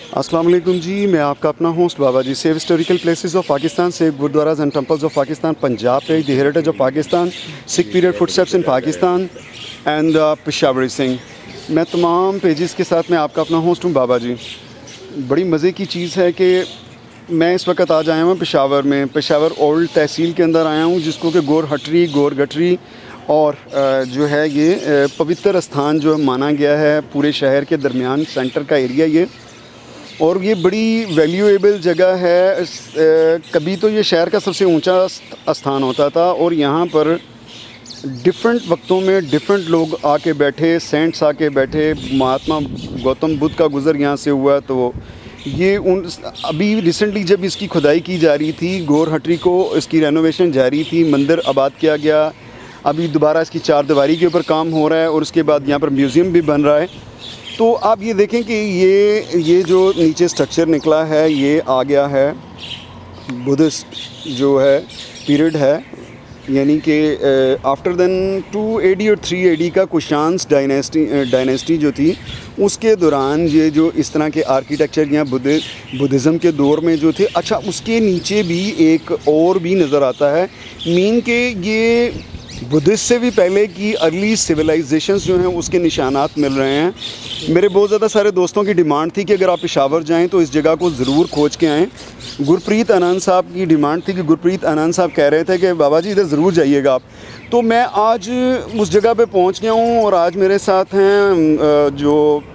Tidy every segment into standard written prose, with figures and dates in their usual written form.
अस्सलाम वालेकुम जी, मैं आपका अपना host Baba ji. Save historical places of Pakistan, save gurdwaras and temples of Pakistan, Punjab page the heritage of Pakistan, Sikh period footsteps in Pakistan and Peshawari Singh. मैं तमाम पेजेस के साथ मैं आपका अपना होस्ट हूँ बाबा जी। बड़ी मज़े की चीज़ है कि मैं इस वक्त आज आया हूँ पेशावर में, पेशावर ओल्ड तहसील के अंदर आया हूँ, जिसको कि गोर हटरी, गोर गटरी और जो है ये पवित्र स्थान जो माना गया है पूरे शहर के दरमियान, सेंटर का एरिया ये। और ये बड़ी वैल्यूएबल जगह है। कभी तो ये शहर का सबसे ऊंचा स्थान होता था और यहाँ पर डिफरेंट वक्तों में डिफरेंट लोग आके बैठे, सेंट्स आके बैठे। महात्मा गौतम बुद्ध का गुज़र यहाँ से हुआ, तो ये अभी रिसेंटली जब इसकी खुदाई की जा रही थी, गोर हटरी को इसकी रेनोवेशन जारी थी, मंदिर आबाद किया गया। अभी दोबारा इसकी चार दीवारी के ऊपर काम हो रहा है और उसके बाद यहाँ पर म्यूज़ियम भी बन रहा है। तो आप ये देखें कि ये जो नीचे स्ट्रक्चर निकला है, ये आ गया है बुद्धिस्ट जो है पीरियड है, यानी कि आफ्टर देन 2 AD और 3 AD का कुशान्स डायनेस्टी जो थी, उसके दौरान ये जो इस तरह के आर्किटेक्चर यहाँ बुद्धिज़्म के दौर में जो थे। अच्छा, उसके नीचे भी एक और भी नज़र आता है, मीन के ये बुद्धिस्ट से भी पहले की अर्ली सिविलाइजेशंस जो हैं उसके निशानात मिल रहे हैं। मेरे बहुत ज़्यादा सारे दोस्तों की डिमांड थी कि अगर आप पेशावर जाएं तो इस जगह को ज़रूर खोज के आएँ। गुरप्रीत आनंद साहब की डिमांड थी कि गुरप्रीत आनंद साहब कह रहे थे कि बाबा जी इधर ज़रूर जाइएगा आप। तो मैं आज उस जगह पे पहुंच गया हूं और आज मेरे साथ हैं जो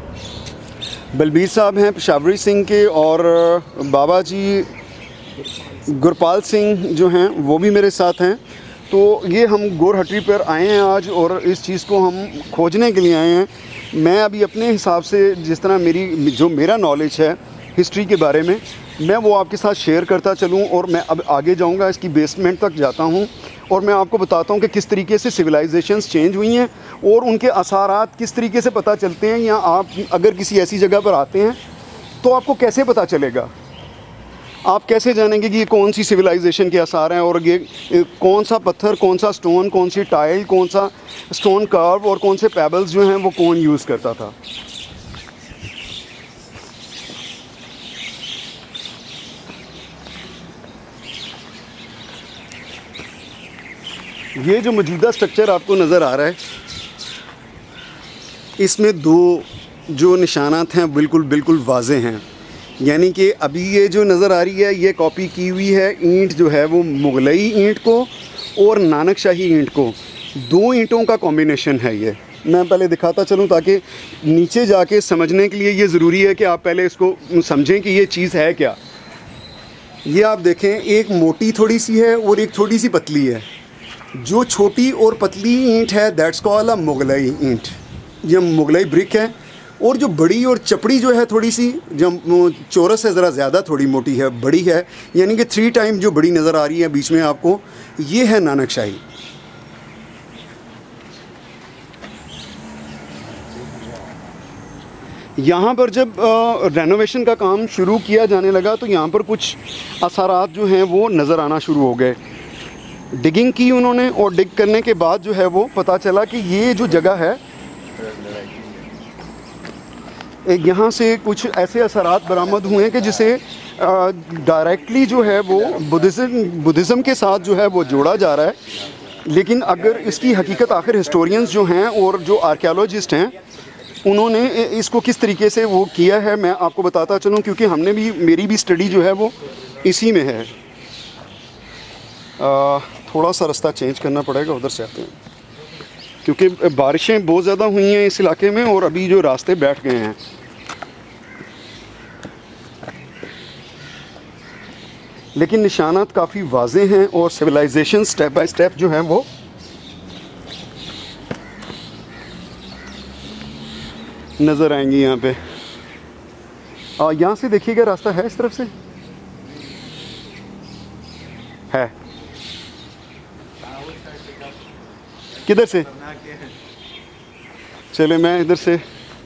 बलबीर साहब हैं पेशावरी सिंह के, और बाबा जी गुरपाल सिंह जो हैं वो भी मेरे साथ हैं। तो ये हम गोर हटरी पर आए हैं आज और इस चीज़ को हम खोजने के लिए आए हैं। मैं अभी अपने हिसाब से जिस तरह मेरा नॉलेज है हिस्ट्री के बारे में, मैं वो आपके साथ शेयर करता चलूँ। और मैं अब आगे जाऊँगा, इसकी बेसमेंट तक जाता हूँ और मैं आपको बताता हूँ कि किस तरीके से सिविलाइजेशंस चेंज हुई हैं और उनके असरात किस तरीके से पता चलते हैं। या आप अगर किसी ऐसी जगह पर आते हैं तो आपको कैसे पता चलेगा, आप कैसे जानेंगे कि ये कौन सी सिविलाइजेशन के आसार हैं और ये कौन सा पत्थर, कौन सा स्टोन, कौन सी टाइल, कौन सा स्टोन कर्व और कौन से पेबल्स जो हैं वो कौन यूज़ करता था। ये जो मौजूदा स्ट्रक्चर आपको नज़र आ रहा है, इसमें दो जो निशानात हैं बिल्कुल वाज़े हैं। यानी कि अभी ये जो नज़र आ रही है ये कॉपी की हुई है ईंट जो है वो मुगलई ईंट को और नानकशाही ईंट को, दो ईंटों का कॉम्बिनेशन है ये। मैं पहले दिखाता चलूँ ताकि नीचे जाके समझने के लिए ये ज़रूरी है कि आप पहले इसको समझें कि ये चीज़ है क्या। ये आप देखें, एक मोटी थोड़ी सी है और एक थोड़ी सी पतली है। जो छोटी और पतली ईंट है दैट्स कॉल्ड अ मुगलई ईंट, ये मुगलई ब्रिक है। और जो बड़ी और चपड़ी जो है थोड़ी सी, जो चौरस से ज़रा ज़्यादा थोड़ी मोटी है, बड़ी है, यानी कि 3 टाइम जो बड़ी नज़र आ रही है बीच में आपको, ये है नानकशाही। यहाँ पर जब रेनोवेशन का काम शुरू किया जाने लगा तो यहाँ पर कुछ असरात जो हैं वो नज़र आना शुरू हो गए। डिगिंग की उन्होंने और डिग करने के बाद जो है वो पता चला कि ये जो जगह है, यहाँ से कुछ ऐसे असरात बरामद हुए हैं कि जिसे डायरेक्टली जो है वो बुद्धिज़्म के साथ जो है वो जोड़ा जा रहा है। लेकिन अगर इसकी हकीकत आखिर हिस्टोरियंस जो हैं और जो आर्कियोलॉजिस्ट हैं उन्होंने इसको किस तरीके से वो किया है, मैं आपको बताता चलूँ, क्योंकि मेरी भी स्टडी जो है वो इसी में है। थोड़ा सा रास्ता चेंज करना पड़ेगा, उधर से आते हैं क्योंकि बारिशें बहुत ज़्यादा हुई हैं इस इलाके में और अभी जो रास्ते बैठ गए हैं। लेकिन निशानात काफ़ी वाज़े हैं और सिविलाइजेशन स्टेप बाय स्टेप जो है वो नज़र आएंगी यहाँ पे। यहाँ से देखिएगा, रास्ता है इस तरफ से है, किधर से चले, मैं इधर से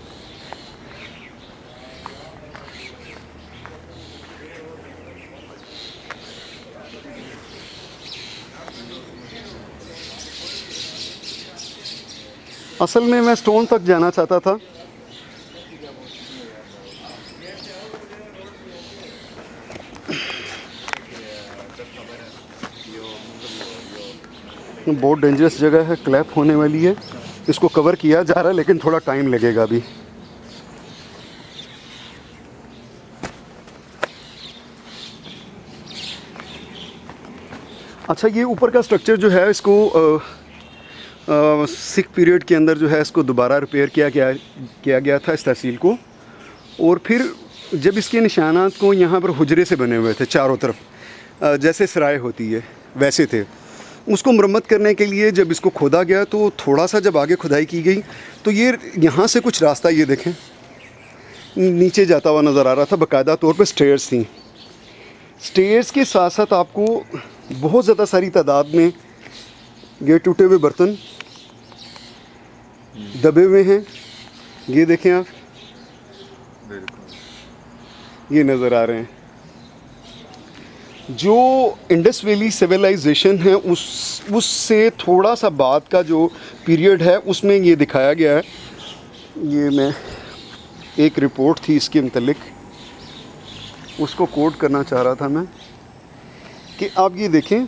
असल में मैं स्टोन तक जाना चाहता था। बहुत डेंजरस जगह है, क्लैप होने वाली है। इसको कवर किया जा रहा है लेकिन थोड़ा टाइम लगेगा अभी। अच्छा, ये ऊपर का स्ट्रक्चर जो है इसको सिख पीरियड के अंदर जो है इसको दोबारा रिपेयर किया गया था इस तहसील को। और फिर जब इसके निशानात को यहाँ पर हुजरे से बने हुए थे चारों तरफ, जैसे सराय होती है वैसे थे, उसको मरम्मत करने के लिए जब इसको खोदा गया तो थोड़ा सा जब आगे खुदाई की गई तो ये यहाँ से कुछ रास्ता ये देखें नीचे जाता हुआ नज़र आ रहा था। बाकायदा तौर पर स्टेयर्स थी। स्टेयर्स के साथ साथ आपको बहुत ज़्यादा सारी तादाद में ये टूटे हुए बर्तन दबे हुए हैं। ये देखें आप, ये नज़र आ रहे हैं। जो इंडस वैली सिविलाइजेशन है उससे थोड़ा सा बाद का जो पीरियड है उसमें ये दिखाया गया है। ये मैं एक रिपोर्ट थी इसके मतलब, उसको कोट करना चाह रहा था मैं कि आप ये देखें,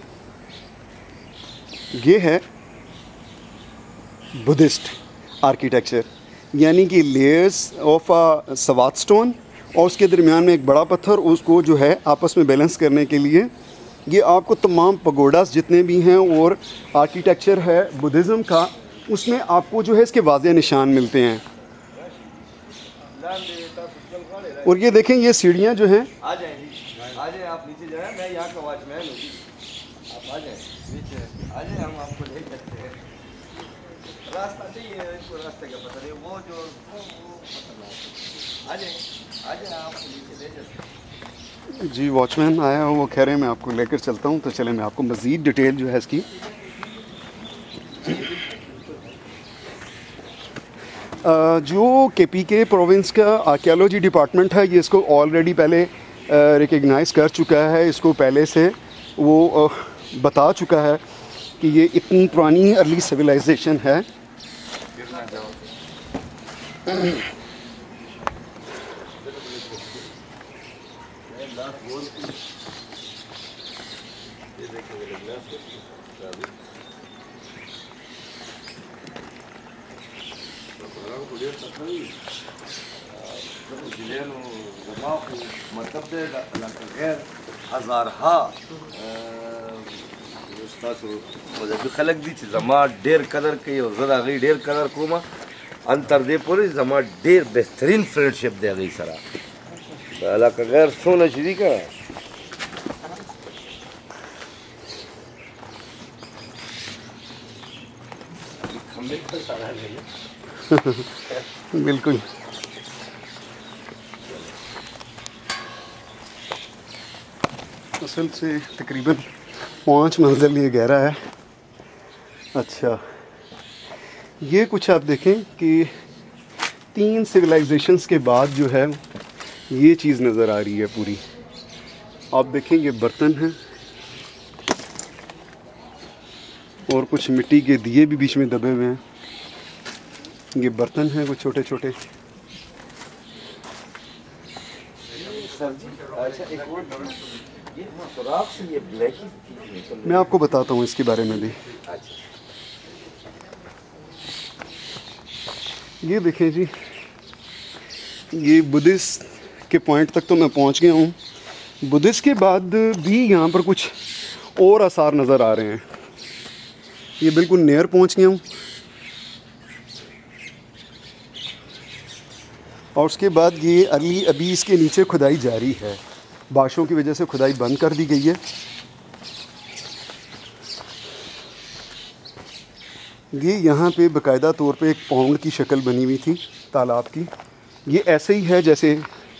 ये है बुद्धिस्ट आर्किटेक्चर, यानी कि layers of a Swat stone और उसके दरमियान में एक बड़ा पत्थर, उसको जो है आपस में बैलेंस करने के लिए ये आपको तमाम पगोडास जितने भी हैं और आर्किटेक्चर है बुद्धिज़्म का, उसमें आपको जो है इसके वाज़े निशान मिलते हैं। और ये देखें, ये सीढ़ियाँ जो हैं, आ जाएं आप नीचे जाएं, मैं यहाँ का वॉचमैन हूँ, आप आ जाएं नीचे, आ जाएं, हम आपको ले सकते हैं। रास्ता चाहिए, इसको रास्ते का पता नहीं, वो जो आ जाएं आपको नीचे ले जाते हैं। जी वॉचमैन आया वो कह रहे हैं मैं आपको लेकर चलता हूँ, तो चले मैं आपको मज़ीद डिटेल जो है इसकी जो KPK प्रोविंस का आर्कियोलॉजी डिपार्टमेंट है ये इसको ऑलरेडी पहले रिकग्नाइज़ कर चुका है। इसको पहले से वो बता चुका है कि ये इतनी पुरानी अर्ली सिविलाइजेशन है। मतलब غير هزارها تاسو مذهبي خلک دي چې زما ډیر قدر کوي او زه د هغوی ډیر قدر کوم، ان تر دې پورې زما ډیر بهترین فرینډشپ دی هغوی سره. علاقه غیر څونه چې دي که बिल्कुल। असल से तकरीबन 5 मंजिल ये गहरा है। अच्छा, ये कुछ आप देखें कि 3 सिविलाइजेशंस के बाद जो है ये चीज़ नज़र आ रही है पूरी। आप देखें ये बर्तन हैं और कुछ मिट्टी के दिए भी बीच में दबे हुए हैं। ये बर्तन हैं कुछ छोटे छोटे। मैं आपको बताता हूँ इसके बारे में भी। ये देखें जी, ये बुद्धिस्ट के पॉइंट तक तो मैं पहुँच गया हूँ। बुद्धिस्ट के बाद भी यहाँ पर कुछ और आसार नज़र आ रहे हैं। ये बिल्कुल नियर पहुँच गया हूँ। और उसके बाद ये अभी इसके नीचे खुदाई जारी है, बारिशों की वजह से खुदाई बंद कर दी गई है। ये यहाँ पे बाकायदा तौर पे एक पाउंड की शक्ल बनी हुई थी तालाब की। ये ऐसे ही है जैसे,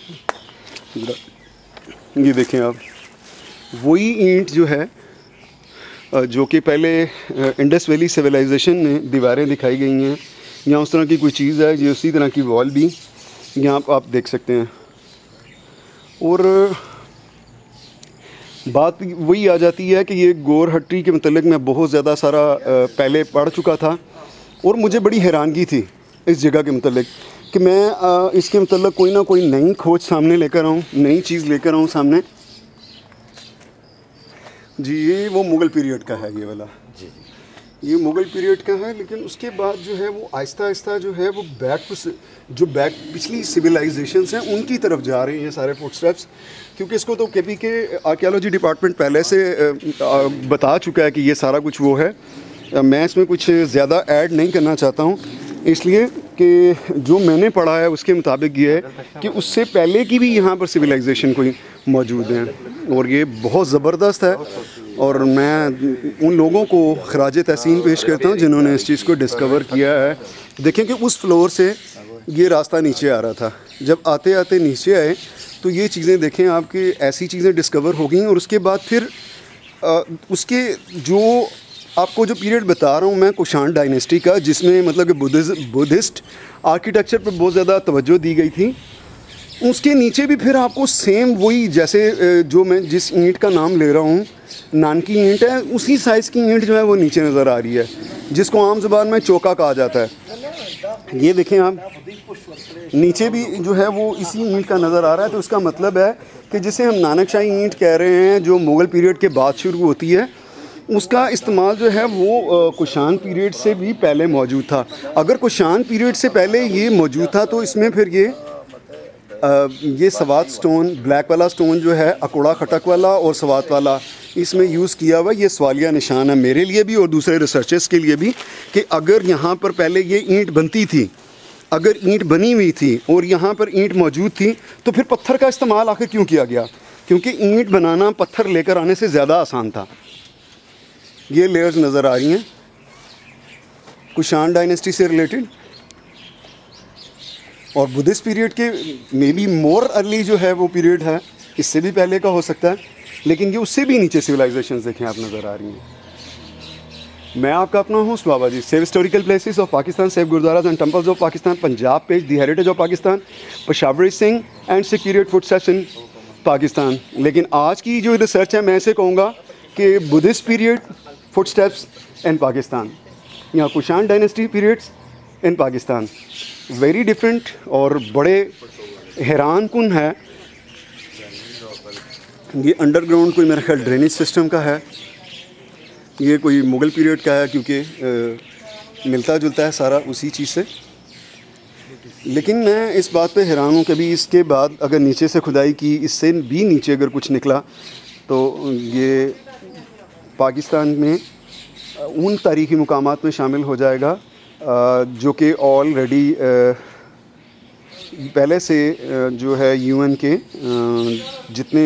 ये देखें आप, वही ईंट जो है जो कि पहले इंडस वैली सिविलाइजेशन में दीवारें दिखाई गई हैं, यहाँ उस तरह की कोई चीज़ है। ये उसी तरह की वॉल भी यहाँ आप देख सकते हैं। और बात वही आ जाती है कि ये गौर हट्टी के मतलब मैं बहुत ज़्यादा सारा पहले पढ़ चुका था और मुझे बड़ी हैरानगी थी इस जगह के मतलब कि मैं इसके मतलब कोई ना कोई नई खोज सामने लेकर आऊँ, नई चीज़ लेकर आऊँ सामने। जी, ये वो मुग़ल पीरियड का है ये वाला। जी, ये मुग़ल पीरियड का है, लेकिन उसके बाद जो है वो आहिस्ता आहिस्ता जो है वो बैक पिछली सिविलाइजेशंस हैं उनकी तरफ जा रही हैं सारे फुटस्टेप्स, क्योंकि इसको तो केपी के आर्कियोलॉजी डिपार्टमेंट पहले से बता चुका है कि ये सारा कुछ वो है। मैं इसमें कुछ ज़्यादा ऐड नहीं करना चाहता हूँ, इसलिए कि जो मैंने पढ़ा है उसके मुताबिक ये है कि उससे पहले की भी यहाँ पर सिविलाइजेशन कोई मौजूद हैं और ये बहुत ज़बरदस्त है। और मैं उन लोगों को खराज तहसीन पेश करता हूँ जिन्होंने इस चीज़ को डिस्कवर किया है। देखें कि उस फ्लोर से ये रास्ता नीचे आ रहा था, जब आते आते नीचे आए तो ये चीज़ें देखें आपकी ऐसी चीज़ें डिस्कवर हो गई। और उसके बाद फिर उसके जो आपको जो पीरियड बता रहा हूँ मैं कुषाण डायनेस्टी का, जिसमें मतलब कि बुद्धिस्ट आर्किटेक्चर पर बहुत ज़्यादा तवज्जो दी गई थी, उसके नीचे भी फिर आपको सेम वही जैसे जो मैं जिस ईंट का नाम ले रहा हूँ नानकी ईंट है, उसी साइज़ की ईंट जो है वो नीचे नज़र आ रही है, जिसको आम ज़बान में चौका कहा जाता है। ये देखें आप, नीचे भी जो है वो इसी ईंट का नज़र आ रहा है। तो उसका मतलब है कि जिसे हम नानकशाही ईंट कह रहे हैं जो मुग़ल पीरियड के बाद शुरू होती है, उसका इस्तेमाल जो है वो कुषाण पीरियड से भी पहले मौजूद था। अगर कुषाण पीरियड से पहले ये मौजूद था तो इसमें फिर ये सवात स्टोन, ब्लैक वाला स्टोन जो है अकोड़ा खटक वाला और सवात वाला इसमें यूज़ किया हुआ, ये सवालिया निशान है मेरे लिए भी और दूसरे रिसर्चर्स के लिए भी कि अगर यहाँ पर पहले ये ईंट बनती थी, अगर ईंट बनी हुई थी और यहाँ पर ईंट मौजूद थी तो फिर पत्थर का इस्तेमाल आखिर क्यों किया गया? क्योंकि ईंट बनाना पत्थर लेकर आने से ज़्यादा आसान था। ये लेयर्स नज़र आ रही हैं कुषाण डायनेस्टी से रिलेटेड और बुद्धिस्ट पीरियड के मे बी मोर अर्ली जो है वो पीरियड है, इससे भी पहले का हो सकता है, लेकिन ये उससे भी नीचे सिविलाइजेशंस देखें आप नज़र आ रही हैं। मैं आपका अपना host Baba ji, save historical places of Pakistan, save gurdwaras and temples of Pakistan, Punjab page the heritage of Pakistan, Peshawari Singh and Sikh period footsteps in Pakistan. लेकिन आज की जो रिसर्च है मैं इसे कहूँगा कि Buddhist period footsteps in Pakistan या Kushan dynasty periods in Pakistan, very different और बड़े हैरान कुन है। ये अंडरग्राउंड कोई मेरा ख्याल ड्रेनेज सिस्टम का है, ये कोई मुग़ल पीरियड का है क्योंकि मिलता जुलता है सारा उसी चीज़ से। लेकिन मैं इस बात पे हैरान हूँ कि अभी इसके बाद अगर नीचे से खुदाई की, इससे भी नीचे अगर कुछ निकला तो ये पाकिस्तान में उन तारीख़ी मुकामात में शामिल हो जाएगा जो कि ऑलरेडी पहले से जो है यूएन के जितने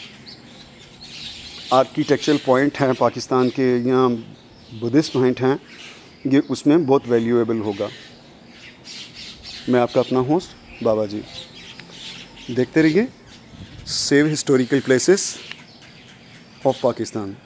आर्किटेक्चरल पॉइंट हैं पाकिस्तान के या बुद्धिस्ट पॉइंट हैं, ये उसमें बहुत वैल्यूएबल होगा। मैं आपका अपना होस्ट बाबा जी, देखते रहिए save historical places of Pakistan.